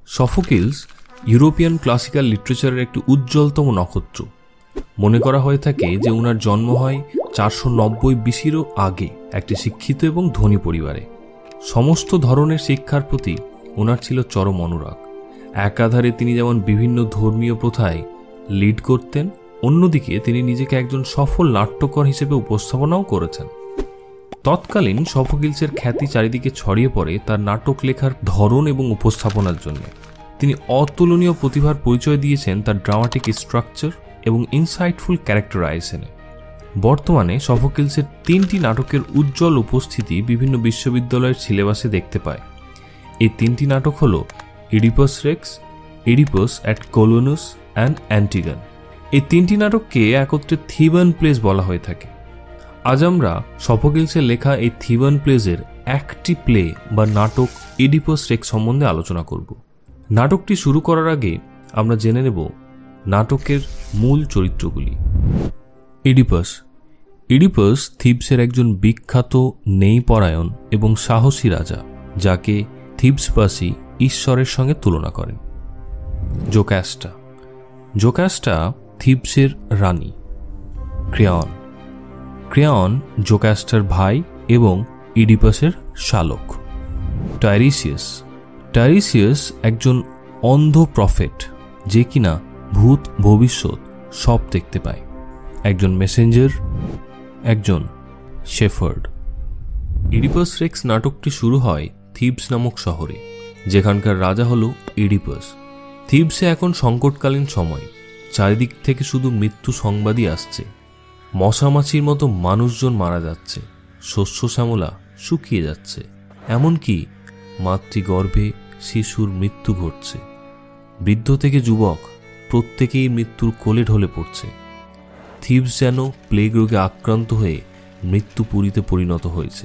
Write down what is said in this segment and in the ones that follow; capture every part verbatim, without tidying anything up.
Sophocles European classical লিটারেচারের একটি উজ্জ্বলতম নক্ষত্র। মনে করা হয়ে থাকে যে ওনার জন্ম হয় চারশো নব্বই বিসিরও আগে একটি শিক্ষিত এবং ধনী পরিবারে। সমস্ত ধরনের শিক্ষার প্রতি ওনার ছিল চরম অনুরাগ। একাধারে তিনি যেমন বিভিন্ন ধর্মীয় প্রথায় লিড করতেন, অন্যদিকে তিনি নিজেকে একজন সফল নাট্যকার হিসেবে উপস্থাপনাও করেছেন। তৎকালীন সফোক্লিসের খ্যাতি চারিদিকে ছড়িয়ে পড়ে তার নাটক লেখার ধরন এবং উপস্থাপনার জন্য। তিনি অতুলনীয় প্রতিভার পরিচয় দিয়েছেন তার ড্রামাটিক স্ট্রাকচার এবং ইনসাইটফুল ক্যারেক্টারাইজেশনে। বর্তমানে সফোক্লিসের তিনটি নাটকের উজ্জ্বল উপস্থিতি বিভিন্ন বিশ্ববিদ্যালয়ের সিলেবাসে দেখতে পায়। এই তিনটি নাটক হল Oedipus Rex, Oedipus at Colonus and Antigone. এই তিনটি নাটককে একত্রে থিবান প্লেস বলা হয়ে থাকে। আজ আমরা সফোক্লিসের লেখা এই থিবান প্লেসের একটি প্লে বা নাটক ইডিপাস রেক্স সম্বন্ধে আলোচনা করব। নাটকটি শুরু করার আগে আমরা জেনে নেব নাটকের মূল চরিত্রগুলি। ইডিপাস ইডিপাস থিবসের একজন বিখ্যাত নেইপরায়ণ এবং সাহসী রাজা, যাকে থিবসবাসী ঈশ্বরের সঙ্গে তুলনা করেন। জোকাস্টা জোকাস্টা থিবসের রানী। ক্রেয়ন ক্রেয়ন জোকাস্টার ভাই এবং ইডিপাসের শালক। টাইরিসিয়াস টাইরিসিয়াস একজন অন্ধ প্রফেট, যে কিনা ভূত ভবিষ্যৎ সব দেখতে পায়। একজন মেসেঞ্জার, একজন শেফার্ড। ইডিপাস রেক্স নাটকটি শুরু হয় থিবস নামক শহরে, যেখানকার রাজা হল ইডিপাস। থিবসে এখন সংকটকালীন সময়, চারিদিক থেকে শুধু মৃত্যু সংবাদই আসছে। মশামাছির মতো মানুষজন মারা যাচ্ছে, শস্য শ্যামলা শুকিয়ে যাচ্ছে, এমনকি মাতৃগর্ভে শিশুর মৃত্যু ঘটছে। বৃদ্ধ থেকে যুবক প্রত্যেকেই মৃত্যুর কোলে ঢলে পড়ছে। থিবস যেন প্লেগ রোগে আক্রান্ত হয়ে মৃত্যুপুরীতে পরিণত হয়েছে।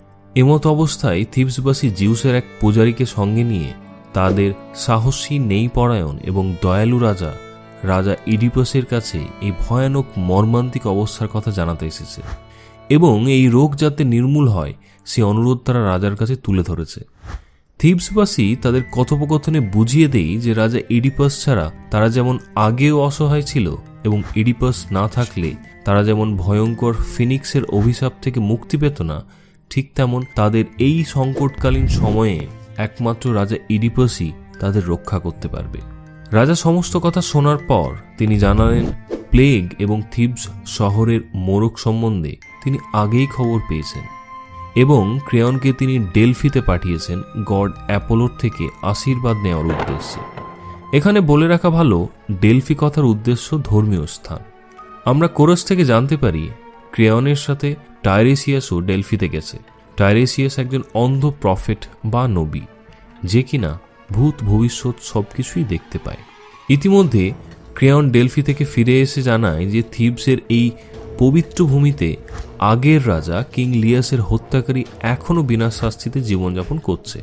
এমত অবস্থায় থিবসবাসী জিউসের এক পূজারীকে সঙ্গে নিয়ে তাদের সাহসী নেইপরায়ণ এবং দয়ালু রাজা রাজা ইডিপাসের কাছে এই ভয়ানক মর্মান্তিক অবস্থার কথা জানাতে এসেছে এবং এই রোগ যাতে নির্মূল হয় সে অনুরোধ তারা রাজার কাছে তুলে ধরেছে। থিবসবাসী তাদের কথোপকথনে বুঝিয়ে দেয় যে রাজা ইডিপাস ছাড়া তারা যেমন আগেও অসহায় ছিল এবং ইডিপাস না থাকলে তারা যেমন ভয়ঙ্কর ফিনিক্সের অভিশাপ থেকে মুক্তি পেত না, ঠিক তেমন তাদের এই সংকটকালীন সময়ে একমাত্র রাজা ইডিপাসই তাদের রক্ষা করতে পারবে। রাজা সমস্ত কথা শোনার পর তিনি জানালেন প্লেগ এবং থিবস শহরের মোড়ক সম্বন্ধে তিনি আগেই খবর পেয়েছেন এবং ক্রেয়নকে তিনি ডেলফিতে পাঠিয়েছেন গড অ্যাপোলোর থেকে আশীর্বাদ নেওয়ার উদ্দেশ্যে। এখানে বলে রাখা ভালো, ডেলফি কথার উদ্দেশ্য ধর্মীয় স্থান। আমরা কোরাস থেকে জানতে পারি ক্রেয়নের সাথে টাইরেসিয়াসও ডেলফিতে গেছে। টাইরেসিয়াস একজন অন্ধ প্রফেট বা নবী, যে কিনা ভূত ভবিষ্যৎ সবকিছুই দেখতে পায়। ইতিমধ্যে ক্রেয়ন ডেলফি থেকে ফিরে এসে জানায় যে থিবসের এই পবিত্র ভূমিতে আগের রাজা কিং লিয়াসের হত্যাকারী এখনও বিনা শাস্তিতে জীবনযাপন করছে।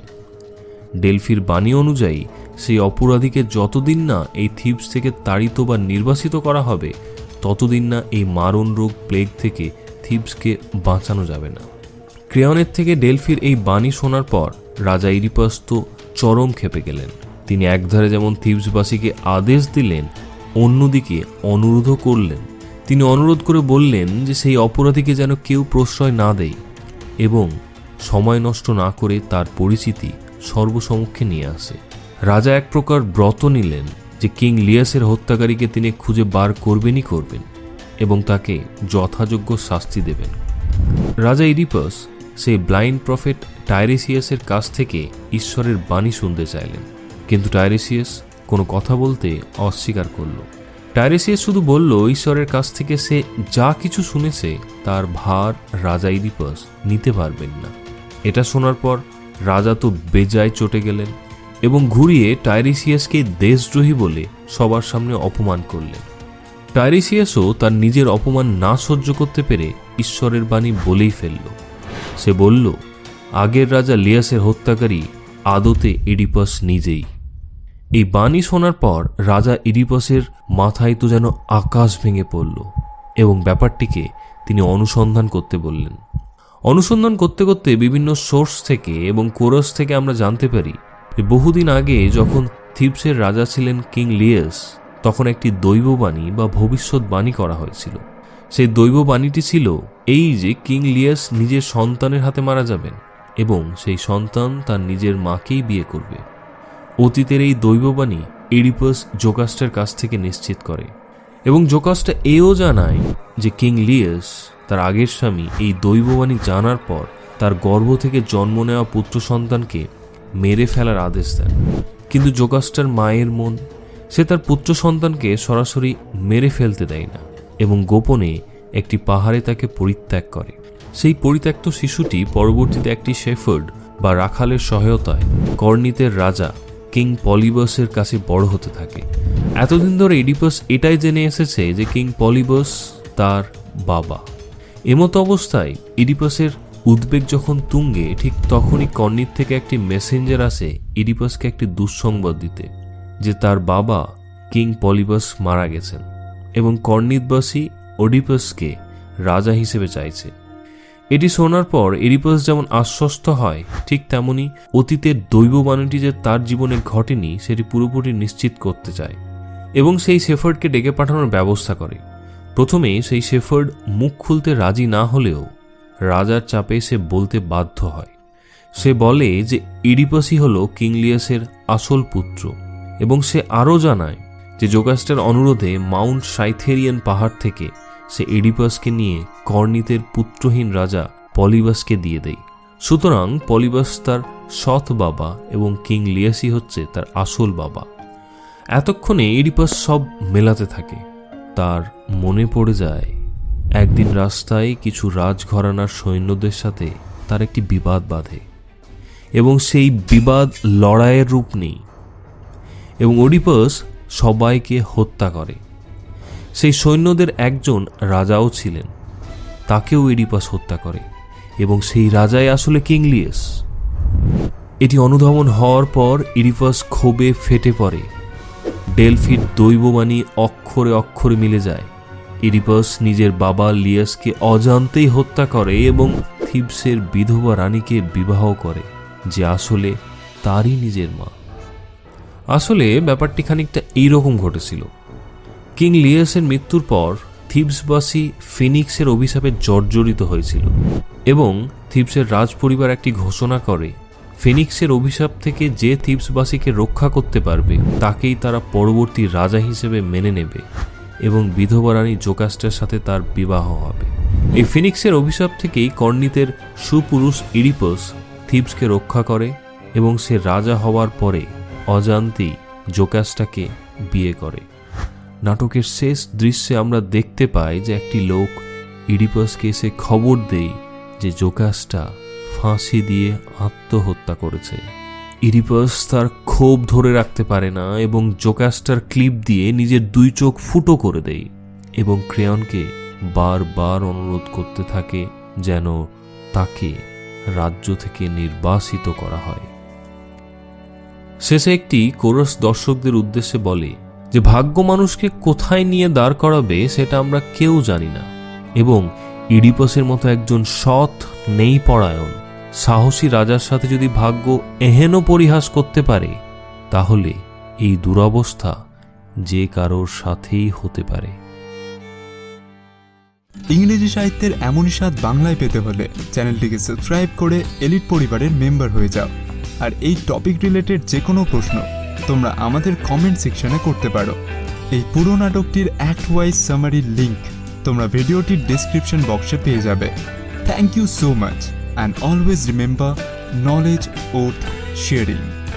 ডেলফির বাণী অনুযায়ী সেই অপরাধীকে যতদিন না এই থিবস থেকে তাড়িত বা নির্বাসিত করা হবে, ততদিন না এই মারণ রোগ প্লেগ থেকে থিবসকে বাঁচানো যাবে না। ক্রেয়নের থেকে ডেলফির এই বাণী শোনার পর রাজা ইডিপাস তো চরম ক্ষেপে গেলেন। তিনি একধারে যেমন থিবসবাসীকে আদেশ দিলেন, অন্যদিকে অনুরোধও করলেন। তিনি অনুরোধ করে বললেন যে সেই অপরাধীকে যেন কেউ প্রশ্রয় না দেয় এবং সময় নষ্ট না করে তার পরিচিতি সর্বসমক্ষে নিয়ে আসে। রাজা এক প্রকার ব্রত নিলেন যে কিং লিয়াসের হত্যাকারীকে তিনি খুঁজে বার করবেনই করবেন এবং তাকে যথাযোগ্য শাস্তি দেবেন। রাজা ইডিপাস সেই ব্লাইন্ড প্রফেট টাইরেসিয়াসের কাছ থেকে ঈশ্বরের বাণী শুনতে চাইলেন, কিন্তু টাইরেসিয়াস কোনো কথা বলতে অস্বীকার করল। টাইরেসিয়াস শুধু বলল ঈশ্বরের কাছ থেকে সে যা কিছু শুনেছে তার ভার রাজা ইডিপাস নিতে পারবেন না। এটা শোনার পর রাজা তো বেজায় চটে গেলেন এবং ঘুরিয়ে টাইরেসিয়াসকে দেশদ্রোহী বলে সবার সামনে অপমান করলেন। টাইরেসিয়াসও তার নিজের অপমান না সহ্য করতে পেরে ঈশ্বরের বাণী বলেই ফেলল। সে বলল, আগের রাজা লিয়াসের হত্যাকারী আদতে ইডিপাস নিজেই। এই বাণী শোনার পর রাজা ইডিপাসের মাথায় তো যেন আকাশ ভেঙে পড়ল এবং ব্যাপারটিকে তিনি অনুসন্ধান করতে বললেন। অনুসন্ধান করতে করতে বিভিন্ন সোর্স থেকে এবং কোরাস থেকে আমরা জানতে পারি যে বহুদিন আগে যখন থিবসের রাজা ছিলেন কিং লিয়াস, তখন একটি দৈববাণী বা ভবিষ্যৎবাণী করা হয়েছিল। সেই দৈববাণীটি ছিল এই যে কিং লিয়াস নিজের সন্তানের হাতে মারা যাবেন এবং সেই সন্তান তার নিজের মাকেই বিয়ে করবে। অতীতের এই দৈববাণী ইডিপাস জোকাস্টার কাছ থেকে নিশ্চিত করে এবং জোকাস্টা এও জানায় যে কিং লিয়াস তার আগের স্বামী এই দৈববাণী জানার পর তার গর্ভ থেকে জন্ম নেওয়া পুত্র সন্তানকে মেরে ফেলার আদেশ দেন। কিন্তু জোকাস্টার মায়ের মন, সে তার পুত্র সন্তানকে সরাসরি মেরে ফেলতে দেয় না এবং গোপনে একটি পাহাড়ে তাকে পরিত্যাগ করে। সেই পরিত্যক্ত শিশুটি পরবর্তীতে একটি শেফার্ড বা রাখালের সহায়তায় কর্নিতের রাজা কিং পলিবাসের কাছে বড় হতে থাকে। এতদিন ধরে ইডিপাস এটাই জেনে এসেছে যে কিং পলিবাস তার বাবা। এমতো অবস্থায় ইডিপাসের উদ্বেগ যখন তুঙ্গে, ঠিক তখনই কর্নিত থেকে একটি মেসেঞ্জার আসে ইডিপাসকে একটি দুঃসংবাদ দিতে যে তার বাবা কিং পলিবাস মারা গেছেন এবং কর্নিতবাসী ওডিপাসকে রাজা হিসেবে চাইছে। এটি শোনার পর ইডিপাস যেমন আশ্বস্ত হয়, ঠিক তেমনি অতীতের দৈববাণীটি যে তার জীবনে ঘটেনি সেটি পুরোপুরি নিশ্চিত করতে চায় এবং সেই শেফার্ডকে ডেকে পাঠানোর ব্যবস্থা করে। প্রথমে সেই শেফার্ড মুখ খুলতে রাজি না হলেও রাজার চাপে সে বলতে বাধ্য হয়। সে বলে যে ইডিপাসই হল কিং লিয়াসের আসল পুত্র এবং সে আরও জানায় যে জোকাস্টার অনুরোধে মাউন্ট সাইথেরিয়ান পাহাড় থেকে সে ইডিপাসকে নিয়ে কর্নিতের পুত্রহীন রাজা পলিবাসকে দিয়ে দেয়। সুতরাং পলিবাস তার সৎ বাবা এবং কিং লিয়াসই হচ্ছে তার আসল বাবা। এতক্ষণে ইডিপাস সব মেলাতে থাকে। তার মনে পড়ে যায় একদিন রাস্তায় কিছু রাজঘরানার সৈন্যদের সাথে তার একটি বিবাদ বাধে এবং সেই বিবাদ লড়াইয়ের রূপ নেয় এবং ওডিপাস সবাইকে হত্যা করে। সেই সৈন্যদের একজন রাজাও ছিলেন, তাকেও ইডিপাস হত্যা করে এবং সেই রাজাই আসলে কিং লিয়াস। এটি অনুধাবন হওয়ার পর ইডিপাস ক্ষোভে ফেটে পড়ে। ডেলফির দৈববাণী অক্ষরে অক্ষরে মিলে যায়। ইডিপাস নিজের বাবা লিয়াসকে অজান্তেই হত্যা করে এবং থিবসের বিধবা রানীকে বিবাহ করে, যে আসলে তারই নিজের মা। আসলে ব্যাপারটি খানিকটা এইরকম ঘটেছিল। কিং লিয়াসের মৃত্যুর পর থিবসবাসী ফিনিক্সের অভিশাপে জর্জরিত হয়েছিল এবং থিবসের রাজপরিবার একটি ঘোষণা করে ফিনিক্সের অভিশাপ থেকে যে থিবসবাসীকে রক্ষা করতে পারবে তাকেই তারা পরবর্তী রাজা হিসেবে মেনে নেবে এবং বিধবা রানী জোকাস্টার সাথে তার বিবাহ হবে। এই ফিনিক্সের অভিশাপ থেকেই কর্নিতের সুপুরুষ ইডিপাস থিবসকে রক্ষা করে এবং সে রাজা হওয়ার পরে অজান্তেই জোকাস্টাকে বিয়ে করে। নাটকের শেষ দৃশ্যে আমরা দেখতে পাই যে একটি লোক ইডিপাসকে এসে খবর দেয় যে জোকাস্টা ফাঁসি দিয়ে আত্মহত্যা করেছে। ইডিপাস তার ক্ষোভ ধরে রাখতে পারে না এবং জোকাস্টার ক্লিপ দিয়ে নিজের দুই চোখ ফুটো করে দেয় এবং ক্রেয়নকে বারবার অনুরোধ করতে থাকে যেন তাকে রাজ্য থেকে নির্বাসিত করা হয়। শেষে একটি কোরাস দর্শকদের উদ্দেশ্যে বলে যে ভাগ্য মানুষকে কোথায় নিয়ে দাঁড় করাবে সেটা আমরা কেউ জানি না এবং ইডিপাসের মতো একজন সৎ নেই পরায়ণ সাহসী রাজার সাথে যদি ভাগ্য এহেন পরিহাস করতে পারে তাহলে এই দুরবস্থা যে কারোর সাথেই হতে পারে। ইংরেজি সাহিত্যের এমনই স্বাদ বাংলায় পেতে হলে চ্যানেলটিকে সাবস্ক্রাইব করে এলিট পরিবারের মেম্বার হয়ে যাও। আর এই টপিক রিলেটেড যে কোনো প্রশ্ন তোমরা আমাদের কমেন্ট সেকশনে করতে পারো। এই পুরো নাটকটির অ্যাক্ট ওয়াইজ সামারির লিঙ্ক তোমরা ভিডিওটির ডেসক্রিপশন বক্সে পেয়ে যাবে। Thank you so much and always remember knowledge worth sharing.